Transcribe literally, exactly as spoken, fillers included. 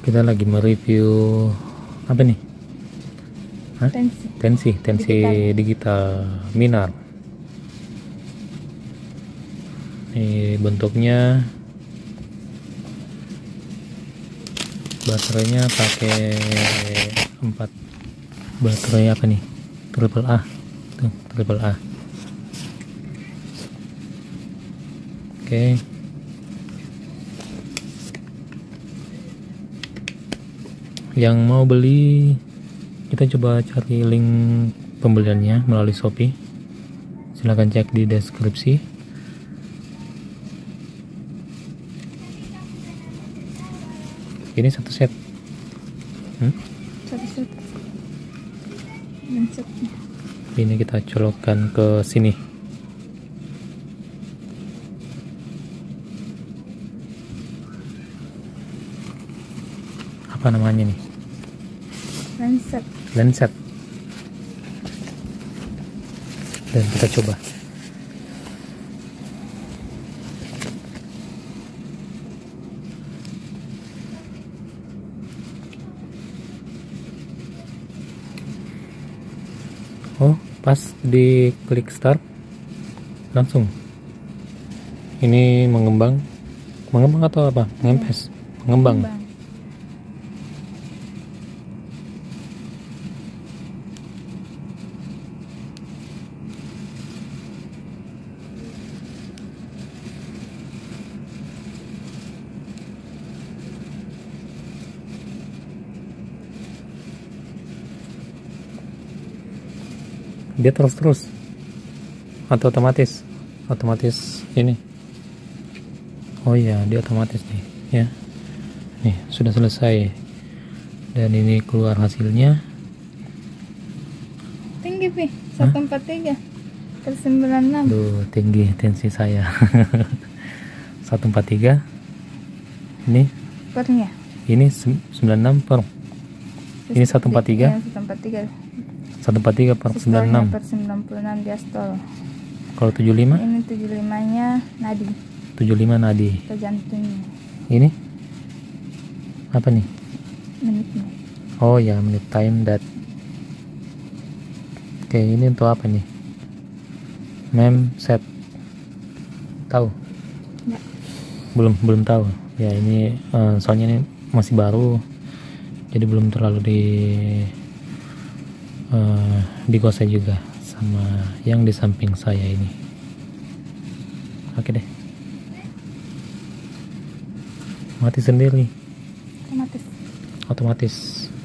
Kita lagi mereview apa nih? Hah? Tensi. Tensi, tensi digital, digital Minar. Ini bentuknya, baterainya pakai empat baterai apa nih? Triple A, tuh triple A. Oke. Yang mau beli, kita coba cari link pembeliannya melalui Shopee. Silahkan cek di deskripsi. Ini satu set. Hmm? Satu set. Dan setnya. Ini kita colokkan ke sini. Apa namanya nih? Lenset. Lenset. Dan kita coba. Oh, pas di klik start langsung ini mengembang. Mengembang atau apa? Mengempes. Mengembang. Bang. Dia terus-terus atau otomatis? Otomatis ini. Oh iya, dia otomatis nih ya. Nih sudah selesai dan ini keluar hasilnya. Tinggi pi seratus empat puluh tiga per sembilan puluh enam. Duh, tinggi tensi saya. seratus empat puluh tiga. Ini Pernya ini sembilan puluh enam per. Ini seratus empat puluh tiga. seratus empat puluh tiga. seratus empat puluh tiga per sembilan puluh enam. Per sembilan puluh enam diastol. Kalau tujuh puluh lima? Ini tujuh puluh lima nya nadi. tujuh puluh lima nadi. Atau jantungnya. Ini apa nih? Menitnya. Oh ya, menit time that. Oke, ini untuk apa nih? Mem set. Tahu? Enggak. Belum belum tahu. Ya ini uh, soalnya ini masih baru. Jadi belum terlalu di uh, dikuasai juga sama yang di samping saya ini. Oke deh. Mati sendiri. Otomatis. Otomatis.